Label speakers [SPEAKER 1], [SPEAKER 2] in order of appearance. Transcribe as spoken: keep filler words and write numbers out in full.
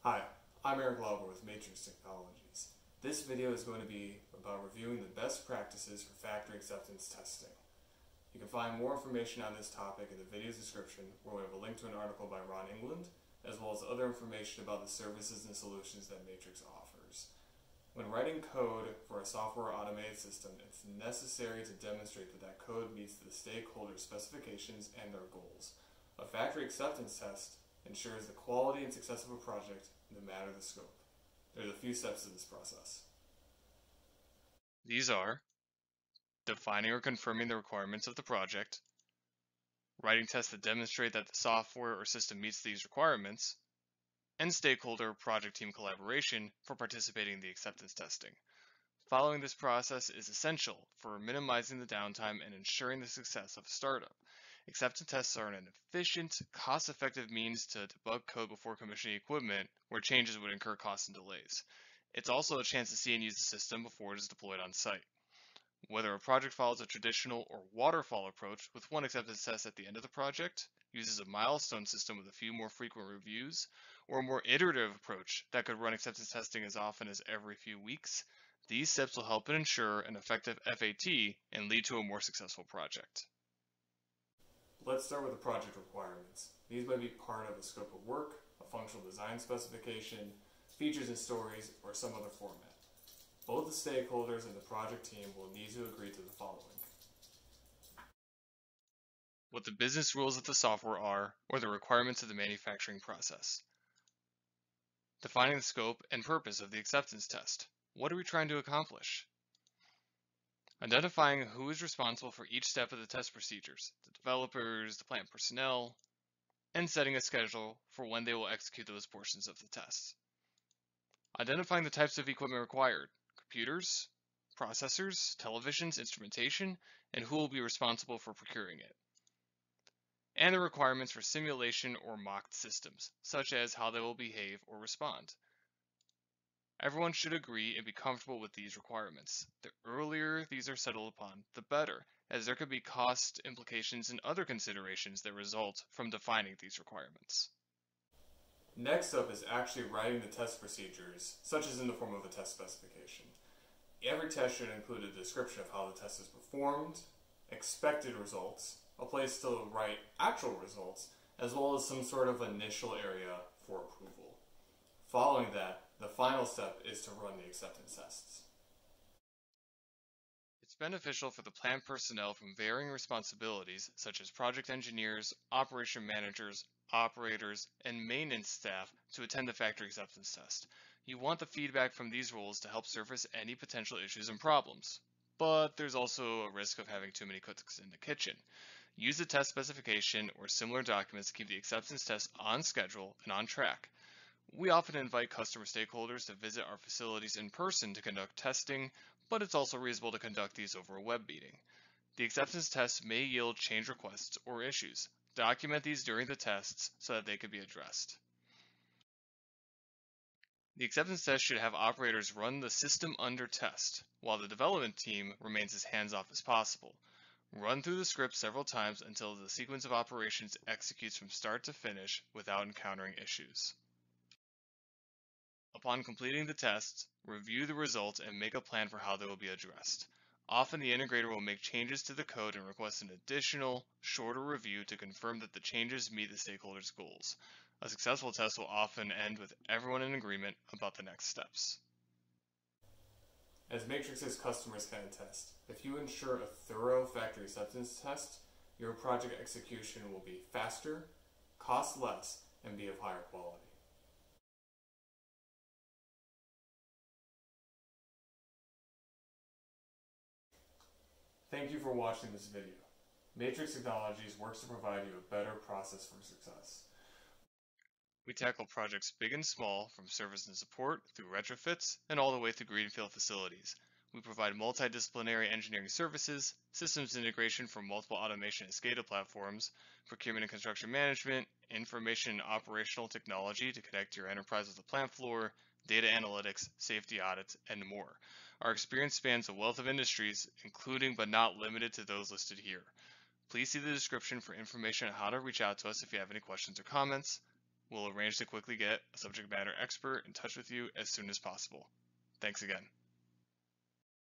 [SPEAKER 1] Hi, I'm Eric Lauber with Matrix Technologies. This video is going to be about reviewing the best practices for factory acceptance testing. You can find more information on this topic in the video's description, where we have a link to an article by Ron England, as well as other information about the services and solutions that Matrix offers. When writing code for a software automated system, it's necessary to demonstrate that that code meets the stakeholder specifications and their goals. A factory acceptance test ensures the quality and success of a project, no matter the scope. There's a few steps to this process.
[SPEAKER 2] These are defining or confirming the requirements of the project, writing tests that demonstrate that the software or system meets these requirements, and stakeholder project team collaboration for participating in the acceptance testing. Following this process is essential for minimizing the downtime and ensuring the success of a startup. Acceptance tests are an efficient, cost-effective means to debug code before commissioning equipment where changes would incur costs and delays. It's also a chance to see and use the system before it is deployed on site. Whether a project follows a traditional or waterfall approach with one acceptance test at the end of the project, uses a milestone system with a few more frequent reviews, or a more iterative approach that could run acceptance testing as often as every few weeks, these steps will help ensure an effective F A T and lead to a more successful project.
[SPEAKER 1] Let's start with the project requirements. These might be part of a scope of work, a functional design specification, features and stories, or some other format. Both the stakeholders and the project team will need to agree to the following.
[SPEAKER 2] What the business rules of the software are, or the requirements of the manufacturing process. Defining the scope and purpose of the acceptance test. What are we trying to accomplish? Identifying who is responsible for each step of the test procedures, the developers, the plant personnel, and setting a schedule for when they will execute those portions of the test. Identifying the types of equipment required, computers, processors, televisions, instrumentation, and who will be responsible for procuring it. And the requirements for simulation or mocked systems, such as how they will behave or respond. Everyone should agree and be comfortable with these requirements. The earlier these are settled upon, the better, as there could be cost implications and other considerations that result from defining these requirements.
[SPEAKER 1] Next up is actually writing the test procedures, such as in the form of a test specification. Every test should include a description of how the test is performed, expected results, a place to write actual results, as well as some sort of initial area for approval. Following that, the final step is to run the acceptance tests.
[SPEAKER 2] It's beneficial for the plant personnel from varying responsibilities, such as project engineers, operation managers, operators, and maintenance staff, to attend the factory acceptance test. You want the feedback from these roles to help surface any potential issues and problems. But there's also a risk of having too many cooks in the kitchen. Use the test specification or similar documents to keep the acceptance test on schedule and on track. We often invite customer stakeholders to visit our facilities in person to conduct testing, but it's also reasonable to conduct these over a web meeting. The acceptance tests may yield change requests or issues. Document these during the tests so that they can be addressed. The acceptance test should have operators run the system under test, while the development team remains as hands-off as possible. Run through the script several times until the sequence of operations executes from start to finish without encountering issues. Upon completing the tests, review the results and make a plan for how they will be addressed. Often the integrator will make changes to the code and request an additional, shorter review to confirm that the changes meet the stakeholders' goals. A successful test will often end with everyone in agreement about the next steps.
[SPEAKER 1] As Matrix's customers can attest, if you ensure a thorough factory acceptance test, your project execution will be faster, cost less, and be of higher quality. Thank you for watching this video. Matrix Technologies works to provide you a better process for success.
[SPEAKER 2] We tackle projects big and small, from service and support through retrofits and all the way to greenfield facilities. We provide multidisciplinary engineering services, systems integration for multiple automation and SCADA platforms, procurement and construction management, information and operational technology to connect your enterprise with the plant floor, data analytics, safety audits, and more. Our experience spans a wealth of industries, including but not limited to those listed here. Please see the description for information on how to reach out to us if you have any questions or comments. we'll arrange to quickly get a subject matter expert in touch with you as soon as possible. Thanks again.